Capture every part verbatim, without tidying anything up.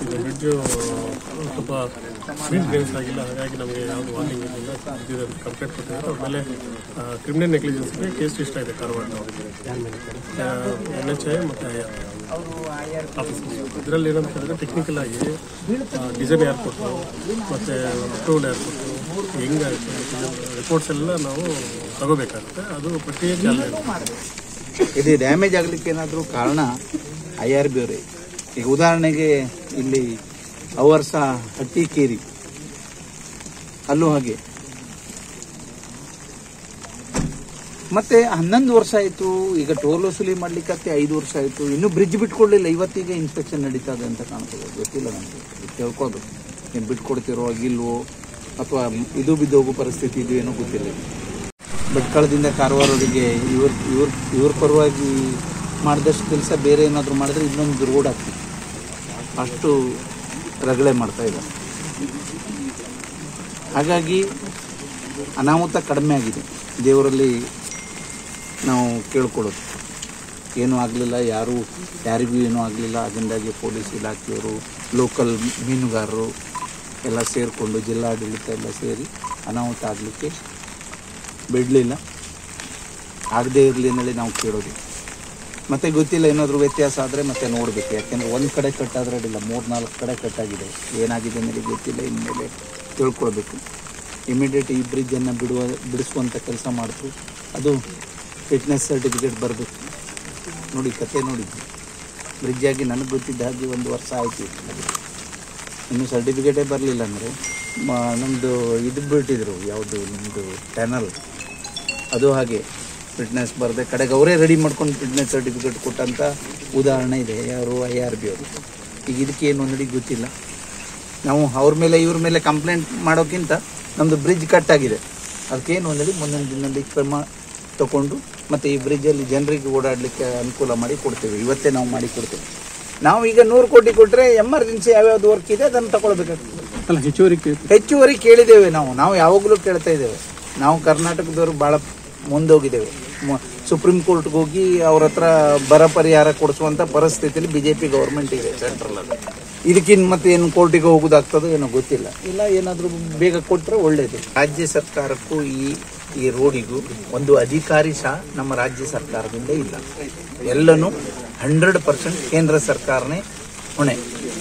ಇದು ಬ್ರಿಡ್ಜು ಸ್ವಲ್ಪ speed base ಆಗಿಲ್ಲ, ಹಾಗಾಗಿ ನಮಗೆ ಯಾವುದು ವಾರ್ನಿಂಗ್ ಇರಲಿಲ್ಲ. ಕಂಪ್ಲೇಂಟ್ ಕೊಟ್ಟಿದ್ದಾರೆ. ಅವ್ರ ಮೇಲೆ ಕ್ರಿಮಿನಲ್ ನೆಗ್ಲಿಜೆನ್ಸ್ಗೆ ಕೇಸ್ ಇಷ್ಟ ಇದೆ ಕಾರವಾರ ಎನ್ ಎಚ್ ಐ ಮತ್ತು ಐ ಆರ್ ಆಫೀಸರ್ಸ್. ಇದರಲ್ಲಿ ಏನಂತ ಹೇಳಿದ್ರೆ ಟೆಕ್ನಿಕಲ್ ಆಗಿ ಡಿಸೈನ್ ಯಾರು ಕೊಟ್ಟರು ಮತ್ತು ಅಪ್ರೂವಲ್ ಯಾರು ಕೊಟ್ಟರು, ಹೆಂಗಾಯಿತು ರಿಪೋರ್ಟ್ಸ್ ಎಲ್ಲ ನಾವು ತಗೋಬೇಕಾಗುತ್ತೆ. ಅದು ಪ್ರಕ್ರಿಯೆ ಚಾಲನೆ. ಇದು ಡ್ಯಾಮೇಜ್ ಆಗಲಿಕ್ಕೆ ಏನಾದರೂ ಕಾರಣ ಐ ಆರ್ ಬಿ ಅವರೇ. ಈಗ ಉದಾಹರಣೆಗೆ ಇಲ್ಲಿ ಅವರ್ಸ ಹಟ್ಟಿಕೇರಿ ಅಲ್ಲೂ ಹಾಗೆ. ಮತ್ತೆ ಹನ್ನೊಂದು ವರ್ಷ ಆಯಿತು, ಈಗ ಟೋಲ್ ವಸೂಲಿ ಮಾಡ್ಲಿಕ್ಕೆ ಐದು ವರ್ಷ ಆಯಿತು, ಇನ್ನೂ ಬ್ರಿಡ್ಜ್ ಬಿಟ್ಕೊಡ್ಲಿಲ್ಲ. ಇವತ್ತಿಗೆ ಇನ್ಸ್ಪೆಕ್ಷನ್ ನಡೀತಾ ಇದೆ ಅಂತ ಕಾಣ್ತದೆ. ಗೊತ್ತಿಲ್ಲ ನನಗೆ, ಕೇಳ್ಕೋಬೇಕು ಏನು ಬಿಟ್ಕೊಡ್ತಿರೋ ಆಗಿಲ್ವೋ ಅಥವಾ ಇದು ಬಿದ್ದೋಗೋ ಪರಿಸ್ಥಿತಿ ಇದು ಏನೋ ಗೊತ್ತಿಲ್ಲ. ಭಟ್ಕಳದಿಂದ ಕಾರವಾರವರೆಗೆ ಇವ್ರ ಇವ್ರ ಇವ್ರ ಪರವಾಗಿ ಮಾಡಿದಷ್ಟು ಕೆಲಸ ಬೇರೆ ಏನಾದರೂ ಮಾಡಿದ್ರೆ ಇನ್ನೊಂದು ರೋಡ್ ಆಗ್ತದೆ. ಅಷ್ಟು ರಗಳೆ ಮಾಡ್ತಾ ಇದ್ದಾರೆ. ಹಾಗಾಗಿ ಅನಾಹುತ ಕಡಿಮೆ ಆಗಿದೆ. ದೇವರಲ್ಲಿ ನಾವು ಕೇಳ್ಕೊಳ್ಳೋದು ಏನೂ ಆಗಲಿಲ್ಲ, ಯಾರೂ ಯಾರಿಗೂ ಏನೂ ಆಗಲಿಲ್ಲ. ಅದರಿಂದಾಗಿ ಪೊಲೀಸ್ ಇಲಾಖೆಯವರು, ಲೋಕಲ್ ಮೀನುಗಾರರು ಎಲ್ಲ ಸೇರಿಕೊಂಡು ಜಿಲ್ಲಾಡಳಿತ ಎಲ್ಲ ಸೇರಿ ಅನಾಹುತ ಆಗಲಿಕ್ಕೆ ಬಿಡಲಿಲ್ಲ. ಆಗದೇ ಇರಲಿ ಅನ್ನೋದೇ ನಾವು ಕೇಳೋದು. ಮತ್ತೆ ಗೊತ್ತಿಲ್ಲ, ಏನಾದರೂ ವ್ಯತ್ಯಾಸ ಆದರೆ ಮತ್ತೆ ನೋಡಬೇಕು. ಯಾಕೆಂದರೆ ಒಂದು ಕಡೆ ಕಟ್ಟಾದರೆ ಅಡ್ಡಿಲ್ಲ, ಮೂರು ನಾಲ್ಕು ಕಡೆ ಕಟ್ಟಾಗಿದೆ. ಏನಾಗಿದೆ ಅನ್ನೋದು ಗೊತ್ತಿಲ್ಲ, ಇನ್ಮೇಲೆ ತಿಳ್ಕೊಳ್ಬೇಕು. ಇಮಿಡಿಯೇಟ್ ಈ ಬ್ರಿಡ್ಜನ್ನು ಬಿಡುವ ಬಿಡಿಸುವಂಥ ಕೆಲಸ ಮಾಡ್ತು. ಅದು ಫಿಟ್ನೆಸ್ ಸರ್ಟಿಫಿಕೇಟ್ ಬರಬೇಕು. ನೋಡಿ ಕತೆ ನೋಡಿದ್ವಿ. ಬ್ರಿಡ್ಜ್ ಆಗಿ ನನಗೆ ಗೊತ್ತಿದ್ದ ಹಾಗೆ ಒಂದು ವರ್ಷ ಆಯಿತು. ಇನ್ನೂ ಸರ್ಟಿಫಿಕೇಟೇ ಬರಲಿಲ್ಲ ಅಂದರೆ ನಮ್ಮದು ಇದು ಬಿಟ್ಟಿದ್ರು, ಯಾವುದು ನಮ್ಮದು ಟನಲ್, ಅದು ಹಾಗೆ ಫಿಟ್ನೆಸ್ ಬರದೆ ಕಡೆಗೆ ಅವರೇ ರೆಡಿ ಮಾಡ್ಕೊಂಡು ಫಿಟ್ನೆಸ್ ಸರ್ಟಿಫಿಕೇಟ್ ಕೊಟ್ಟಂಥ ಉದಾಹರಣೆ ಇದೆ. ಯಾರು ಐ ಆರ್ ಬಿ ಅವರು. ಈಗ ಇದಕ್ಕೇನು ಅನ್ನೋದು ಗೊತ್ತಿಲ್ಲ. ನಾವು ಅವ್ರ ಮೇಲೆ ಇವ್ರ ಮೇಲೆ ಕಂಪ್ಲೇಂಟ್ ಮಾಡೋಕ್ಕಿಂತ ನಮ್ಮದು ಬ್ರಿಡ್ಜ್ ಕಟ್ಟಾಗಿದೆ, ಅದಕ್ಕೇನು ಅನ್ನೋದು ಮುಂದಿನ ದಿನದಲ್ಲಿ ಕ್ರಮ ತಗೊಂಡು ಮತ್ತು ಈ ಬ್ರಿಡ್ಜಲ್ಲಿ ಜನರಿಗೆ ಓಡಾಡಲಿಕ್ಕೆ ಅನುಕೂಲ ಮಾಡಿ ಕೊಡ್ತೇವೆ. ಇವತ್ತೇ ನಾವು ಮಾಡಿ ಕೊಡ್ತೇವೆ. ನಾವು ಈಗ ನೂರು ಕೋಟಿ ಕೊಟ್ಟರೆ ಎಮರ್ಜೆನ್ಸಿ ಯಾವ್ಯಾವ್ದು ವರ್ಕ್ ಇದೆ ಅದನ್ನು ತಗೊಳ್ಬೇಕಾಗ್ತದೆ. ಅಲ್ಲ, ಹೆಚ್ಚುವರಿ ಹೆಚ್ಚುವರಿ ಕೇಳಿದ್ದೇವೆ ನಾವು ನಾವು ಯಾವಾಗಲೂ ಕೇಳ್ತಾ ಇದ್ದೇವೆ. ನಾವು ಕರ್ನಾಟಕದವರು ಭಾಳ ಮುಂದೋಗಿದ್ದೇವೆ. ಸುಪ್ರೀಂ ಕೋರ್ಟ್ಗೆ ಹೋಗಿ ಅವ್ರ ಹತ್ರ ಬರ ಪರಿಹಾರ ಕೊಡಿಸುವಂಥ ಪರಿಸ್ಥಿತಿಯಲ್ಲಿ ಬಿ ಜೆ ಪಿ ಗೌರ್ಮೆಂಟ್ ಇದೆ ಸೆಂಟ್ರಲಲ್ಲಿ. ಇದಕ್ಕಿನ್ನು ಮತ್ತೆ ಏನು ಕೋರ್ಟಿಗೆ ಹೋಗೋದಾಗ್ತದೋ ಏನೋ ಗೊತ್ತಿಲ್ಲ. ಇಲ್ಲ ಏನಾದರೂ ಬೇಗ ಕೊಟ್ಟರೆ ಒಳ್ಳೆಯದು. ರಾಜ್ಯ ಸರ್ಕಾರಕ್ಕೂ ಈ ಈ ರೋಡಿಗೂ ಒಂದು ಅಧಿಕಾರಿ ಸಹ ನಮ್ಮ ರಾಜ್ಯ ಸರ್ಕಾರದಿಂದ ಇಲ್ಲ. ಎಲ್ಲನೂ ಹಂಡ್ರೆಡ್ ಪರ್ಸೆಂಟ್ ಕೇಂದ್ರ ಸರ್ಕಾರನೇ ಹೊಣೆ.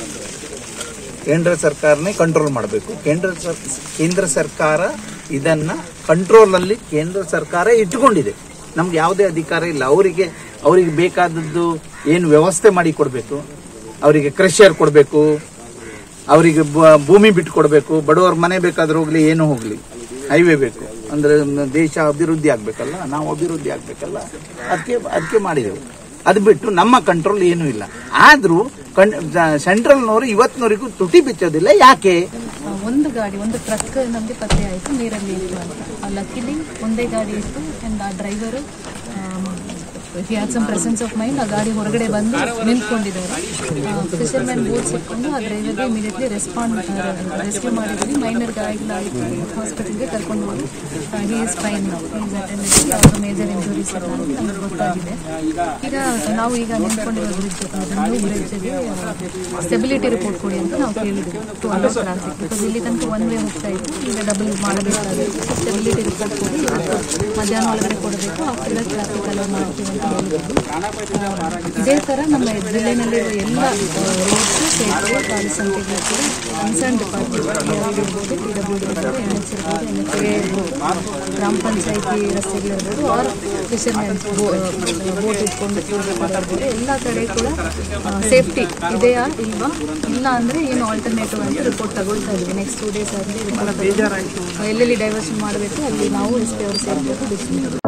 ಕೇಂದ್ರ ಸರ್ಕಾರನೇ ಕಂಟ್ರೋಲ್ ಮಾಡಬೇಕು. ಕೇಂದ್ರ ಸರ್ ಕೇಂದ್ರ ಸರ್ಕಾರ ಇದನ್ನು ಕಂಟ್ರೋಲಲ್ಲಿ ಕೇಂದ್ರ ಸರ್ಕಾರ ಇಟ್ಟುಕೊಂಡಿದೆ. ನಮ್ಗೆ ಯಾವುದೇ ಅಧಿಕಾರ ಇಲ್ಲ. ಅವರಿಗೆ ಅವರಿಗೆ ಬೇಕಾದದ್ದು ಏನು ವ್ಯವಸ್ಥೆ ಮಾಡಿ ಕೊಡಬೇಕು, ಅವರಿಗೆ ಕ್ರಷರ್ ಕೊಡಬೇಕು, ಅವರಿಗೆ ಭೂಮಿ ಬಿಟ್ಟು ಕೊಡಬೇಕು, ಬಡವರ ಮನೆ ಬೇಕಾದ್ರೂ ಹೋಗಲಿ, ಏನೂ ಹೋಗಲಿ, ಹೈವೇ ಬೇಕು ಅಂದರೆ ದೇಶ ಅಭಿವೃದ್ಧಿ ಆಗಬೇಕಲ್ಲ, ನಾವು ಅಭಿವೃದ್ಧಿ ಆಗಬೇಕಲ್ಲ, ಅದಕ್ಕೆ ಅದಕ್ಕೆ ಮಾಡಿದೆವು. ಅದು ಬಿಟ್ಟು ನಮ್ಮ ಕಂಟ್ರೋಲ್ ಏನೂ ಇಲ್ಲ. ಆದರೂ ಕಂ ಸೆಂಟ್ರಲ್ನವರು ಇವತ್ತಿನವರೆಗೂ ತುಟಿ ಬಿಚ್ಚೋದಿಲ್ಲ. ಯಾಕೆ? ಒಂದು ಗಾಡಿ, ಒಂದು ಟ್ರಕ್ ನಮಗೆ ಪತ್ತೆ ಆಯಿತು ನೀರಲ್ಲಿ ಇತ್ತು ಅಂತ. ಲಕ್ಕಿಲಿ ಒಂದೇ ಗಾಡಿ ಇತ್ತು. ಆ್ಯಂಡ್ ಆ driver he had some presence of mind. ಆ ಗಾಡಿ ಹೊರಗಡೆ ಬಂದು ನಿಂತ್ಕೊಂಡಿದ್ದಾರೆ. ಫಿಶರ್ಮ್ಯಾನ್ ಬೋಟ್ ಸಿಕ್ಕೊಂಡು ಆ ಡ್ರೈವರ್ಗೆ ಇಮಿಡಿಯೇಟ್ಲಿ ರೆಸ್ಪಾಂಡ್ ರೆಸ್ಕ್ಯೂ ಮಾಡಿದ್ವಿ. ಮೈನರ್ ಗಾಯಗಳಾಯಿತು, ಹಾಸ್ಪಿಟಲ್ಗೆ ಕರ್ಕೊಂಡು ಹೋಗಿ ಹಿ ಈಸ್ ಫೈನ್ ನಾವು ಈಸ್ ಅಟೆಂಡೆಡ್. ಯಾವುದೋ ಮೇಜರ್ ಇಂಜುರೀಸ್ ಇಲ್ಲ ಅಂತ ನಮಗೆ ಗೊತ್ತಾಗಿದೆ. ಈಗ ನಾವು ಈಗ ನಿಂತ್ಕೊಂಡಿರೋ ಬ್ರಿಡ್ಜ್, ಅದನ್ನು ಬ್ರಿಡ್ಜ್ಗೆ ಸ್ಟೆಬಿಲಿಟಿ ರಿಪೋರ್ಟ್ ಕೊಡಿ ಅಂತ ನಾವು ಕೇಳಿದ್ವಿ ಟು ಅಂಡರ್ ಟ್ರಾಫಿಕ್. ಬಿಕಾಸ್ ಇಲ್ಲಿ ತನಕ ಒನ್ ವೇ ಹೋಗ್ತಾ ಇತ್ತು, ಈಗ ಡಬಲ್ ಮಾಡಬೇಕಾಗಿತ್ತು. ಸ್ಟೆಬಿಲಿಟಿ ರಿಪೋರ್ಟ್ ಕೊಡಿ, ಮಧ್ಯಾಹ್ನ ಒಳಗಡೆ ಕೊಡಬೇಕು. ಆಫ್ಟರ್ ಟ್ರಾಫಿಕ್ ಅಲೋ ಮಾಡ್ತೀವಿ ಅಂತ ಹೇಳಿದ್ರು. ಇದೇ ಥರ ನಮ್ಮ ಜಿಲ್ಲೆನಲ್ಲಿರುವ ಎಲ್ಲ ರೋಡ್ಸು, ಸೇತುವೆ, ಕಾಲುಸಂಖ್ಯೆಗಳು ಕೂಡ ಕನ್ಸರ್ನ್ ಡಿಪಾರ್ಟ್ಮೆಂಟ್ ಇರ್ಬೋದು, ಪಿ ಡಬ್ಲ್ಯೂ ಡಿ ಇರ್ಬೋದು, ಎನ್ ಎಚ್ ಇರ್ಬೋದು, ಎನ್ ಎಚ್ ಎ ಇರ್ಬೋದು, ಗ್ರಾಮ ಪಂಚಾಯತಿ ರಸ್ತೆಗಳಿರ್ಬೋದು, ಆರ್ ಫಿಶರ್ಮ್ಯಾನ್ಸ್ ಬೋಟ್ ಇಟ್ಕೊಂಡು ಇರ್ಬೋದು, ಎಲ್ಲ ಕಡೆ ಕೂಡ ಸೇಫ್ಟಿ ಇದೆಯಾ ಇಲ್ವಾ, ಇಲ್ಲ ಅಂದರೆ ಏನು ಆಲ್ಟರ್ನೇಟಿವ್ ಅಂತ ರಿಪೋರ್ಟ್ ತಗೊಳ್ತಾ ಇದ್ವಿ. ನೆಕ್ಸ್ಟ್ ಟೂ ಡೇಸ್ ಆಗಲಿ ಎಲ್ಲೆಲ್ಲಿ ಡೈವರ್ಷನ್ ಮಾಡಬೇಕು ಅಲ್ಲಿ ನಾವು ಎಸ್ ಪಿ ಅವರು ಸೇರ್ಬೋದು.